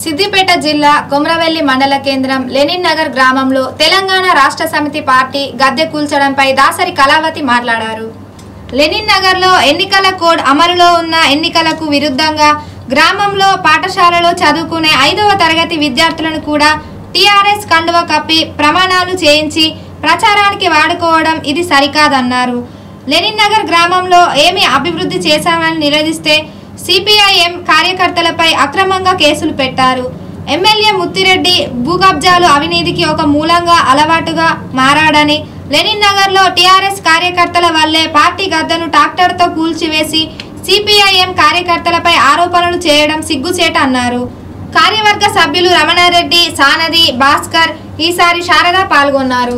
సిద్దిపేట జిల్లా కొమరవెల్లి మండల కేంద్రం లెనిన్ నగర్ గ్రామంలో తెలంగాణ రాష్ట్ర సమితి పార్టీ గద్దె కూల్చడంపై దాసరి కళావతి మాట్లాడారు. లెనిన్ నగర్లో ఎన్నికల కోడ్ అమలులో ఉన్న ఎన్నికలకు విరుద్ధంగా గ్రామంలో పాఠశాలలో చదువుకునే 5వ తరగతి విద్యార్థులను కూడా టీఆర్ఎస్ కండువ కప్పి ప్రమాణాలు చేయించి ప్రచారానికి వాడుకోవడం ఇది సరికాదన్నారు. లెనిన్ నగర్ గ్రామంలో ఏమి అభివృద్ధి చేశామని నిలదీస్తే సిపిఐఎం కార్యకర్తలపై అక్రమంగా కేసులు పెట్టారు. ఎమ్మెల్యే ముత్తిరెడ్డి భూకబ్జాలు అవినీతికి ఒక మూలంగా అలవాటుగా మారాడని, లెనిన్ నగర్లో టీఆర్ఎస్ కార్యకర్తల వల్లే పార్టీ గద్దను ట్రాక్టర్తో కూల్చివేసి సిపిఐఎం కార్యకర్తలపై ఆరోపణలు చేయడం సిగ్గుచేట అన్నారు. కార్యవర్గ సభ్యులు రమణారెడ్డి, సానది, భాస్కర్, ఈసారి శారద పాల్గొన్నారు.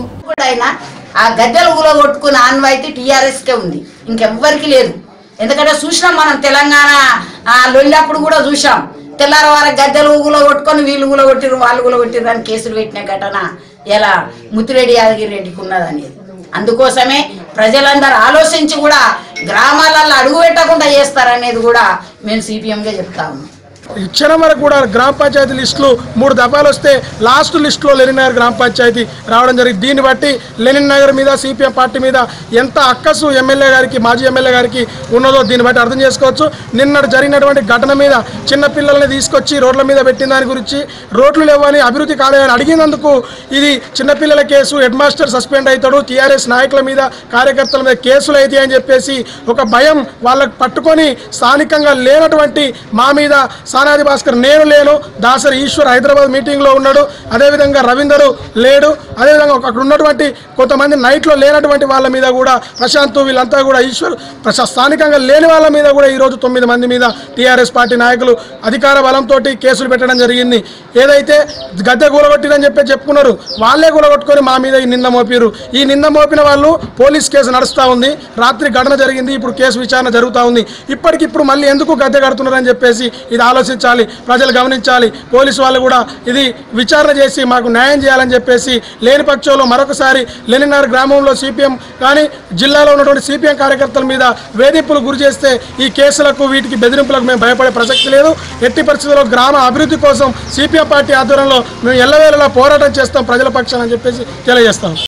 ఆ గద్దెలు ఊలగొట్టుకున్న ఆన్వాయితీ టీఆర్ఎస్కే ఉంది, ఇంకెవ్వరికి లేదు. ఎందుకంటే చూసినాం మనం తెలంగాణ లొల్లప్పుడు కూడా చూసాం. తెల్లారవార గద్దెలు ఊలగొట్టుకొని వీళ్ళు ఊలగొట్టిరు వాళ్ళు ఊలగొట్టిరు అని కేసులు పెట్టిన ఘటన ఎలా ముత్తిరెడ్డి యాదగిరి రెడ్డికి ఉన్నదనేది. అందుకోసమే ప్రజలందరూ ఆలోచించి కూడా గ్రామాలలో అడుగు పెట్టకుండా చేస్తారనేది కూడా మేము సిపిఎంగా చెప్తా ఉన్నాం. ఇచ్చిన వరకు కూడా గ్రామ పంచాయతీ లిస్టులు 3 దఫాలు వస్తే లాస్ట్ లిస్టులో లెనిన్ నగర్ గ్రామ పంచాయతీ రావడం జరిగింది. దీన్ని బట్టి లెనిన్ నగర్ మీద సిపిఎం పార్టీ మీద ఎంత అక్కసు ఎమ్మెల్యే గారికి, మాజీ ఎమ్మెల్యే గారికి ఉన్నదో దీన్ని బట్టి అర్థం చేసుకోవచ్చు. నిన్నటి జరిగినటువంటి ఘటన మీద చిన్నపిల్లల్ని తీసుకొచ్చి రోడ్ల మీద పెట్టిన దాని గురించి, రోడ్లు లేవని అభివృద్ధి కాలేదని అడిగినందుకు ఇది చిన్నపిల్లల కేసు, హెడ్ మాస్టర్ సస్పెండ్ అవుతాడు, టీఆర్ఎస్ నాయకుల మీద కార్యకర్తల మీద కేసులు అయితే అని చెప్పేసి ఒక భయం వాళ్ళకు పట్టుకొని స్థానికంగా లేనటువంటి మా మీద సానాది భాస్కర్ నేను లేను, దాసరి ఈశ్వర్ హైదరాబాద్ మీటింగ్లో ఉన్నాడు, అదేవిధంగా రవీందరు లేడు, అదేవిధంగా అక్కడ ఉన్నటువంటి కొంతమంది నైట్లో లేనటువంటి వాళ్ళ మీద కూడా ప్రశాంత్ వీళ్ళంతా కూడా ఈశ్వర్ స్థానికంగా లేని వాళ్ళ మీద కూడా ఈరోజు 9 మంది మీద టీఆర్ఎస్ పార్టీ నాయకులు అధికార బలంతో కేసులు పెట్టడం జరిగింది. ఏదైతే గద్దె కూలగొట్టిరని చెప్పుకున్నారు వాళ్ళే కూలగొట్టుకొని మా మీద ఈ నింద మోపారు. ఈ నింద మోపిన వాళ్ళు పోలీస్ కేసు నడుస్తూ ఉంది. రాత్రి ఘటన జరిగింది, ఇప్పుడు కేసు విచారణ జరుగుతూ ఉంది. ఇప్పటికిప్పుడు మళ్ళీ ఎందుకు గద్దె కడుతున్నారని చెప్పేసి ఇది ఆలోచించాలి, ప్రజలు గమనించాలి. పోలీసు వాళ్ళు కూడా ఇది విచారణ చేసి మాకు న్యాయం చేయాలని చెప్పేసి లేని పక్షంలో మరొకసారి లెనిన్ నగర్ గ్రామంలో సిపిఎం కానీ జిల్లాలో ఉన్నటువంటి సిపిఎం కార్యకర్తల మీద వేధింపులు గురి చేస్తే ఈ కేసులకు వీటికి బెదిరింపులకు మేము భయపడే ప్రసక్తి లేదు. ఎట్టి పరిస్థితుల్లో గ్రామ అభివృద్ధి కోసం సిపిఎం పార్టీ ఆధ్వర్యంలో మేము ఎల్లవేళలా పోరాటం చేస్తాం ప్రజల పక్షాన అని చెప్పేసి తెలియజేస్తాం.